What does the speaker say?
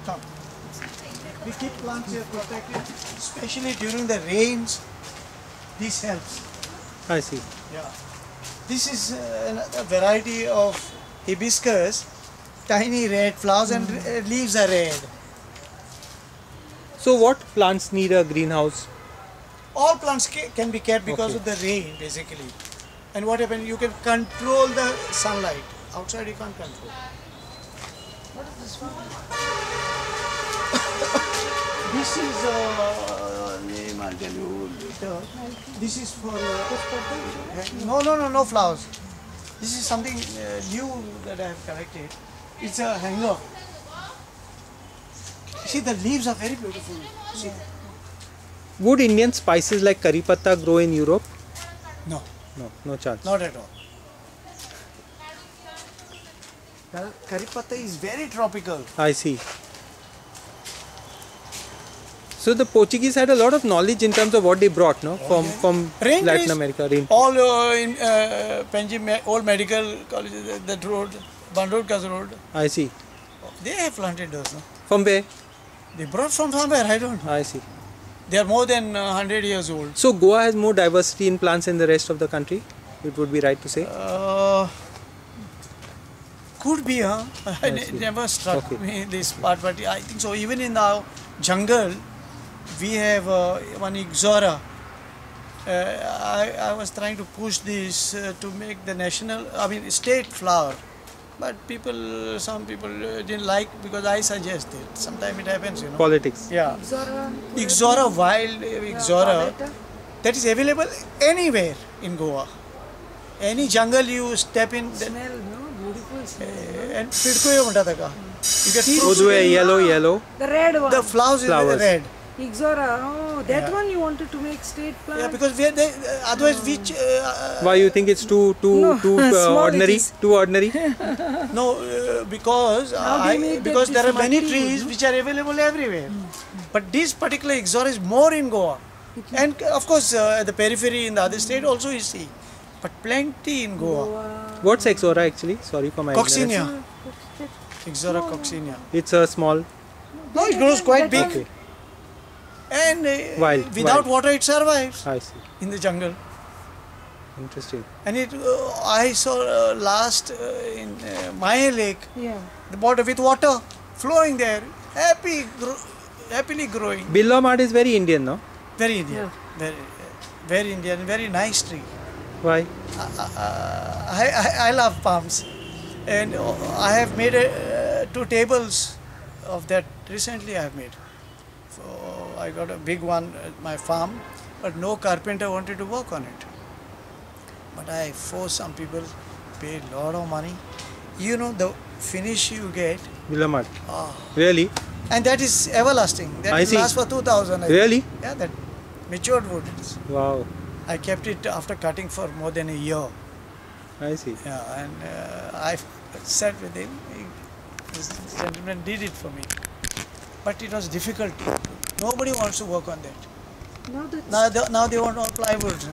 Come. We keep plants here protected, especially during the rains. This helps. I see. Yeah. This is a variety of hibiscus, tiny red flowers and leaves are red. So what plants need a greenhouse? All plants can be kept because of the rain basically. And what happens, you can control the sunlight. Outside you can't control. What is this one? This is name I'll tell you later. This is for no flowers. This is something new that I have collected. It's a hanger. See, the leaves are very beautiful. See. Would Indian spices like curry patta grow in Europe? No. No chance. Not at all. Curry patta is very tropical. I see. So the Portuguese had a lot of knowledge in terms of what they brought, no, from Rain Latin trees, America. Rain. All in Penji, old medical colleges, that road, Bandodkas road. I see. They have planted those. No? From where? They brought from somewhere. I don't know. I see. They are more than 100 years old. So Goa has more diversity in plants than the rest of the country. It would be right to say. Could be, huh? It never struck me this part, but I think so. Even in our jungle, we have one Ixora. I was trying to push this to make the state flower, but some people didn't like because I suggested. Sometimes it happens, you know. Politics. Yeah. Ixora, wild Ixora, that is available anywhere in Goa. Any jungle you step in. Smell, no? Beautiful smell. And Pidkoyo Mutadaka. You get fruits. Yellow. The red one. The flowers. Is red. Ixora, oh, that one you wanted to make state plant? Yeah, because otherwise which... Why you think it's too ordinary? Too ordinary? No, because there are many trees which are available everywhere. But this particular Ixora is more in Goa. And of course, at the periphery in the other state also you see. But plenty in Goa. What's Ixora actually? Sorry for my Coccinea. Ixora coccinea. It's a small... No, it grows quite big. Okay. And without water it survives. I see. In the jungle. Interesting. And I saw last in Maya Lake, the border with water flowing there, happily growing. Bilwa Mad is very Indian, no? Very Indian, very Indian, very nice tree. Why? I love palms, and I have made 2 tables of that recently. I have made. So I got a big one at my farm, but no carpenter wanted to work on it. But I forced some people, paid a lot of money. You know the finish you get. Bilwa Mad. Really? And that is everlasting. That lasts for 2000. Really? Yeah, that matured wood is. Wow. I kept it after cutting for more than a year. I see. Yeah, and I sat with him. This gentleman did it for me. But it was difficult. Nobody wants to work on that. Now Now they want more plywood.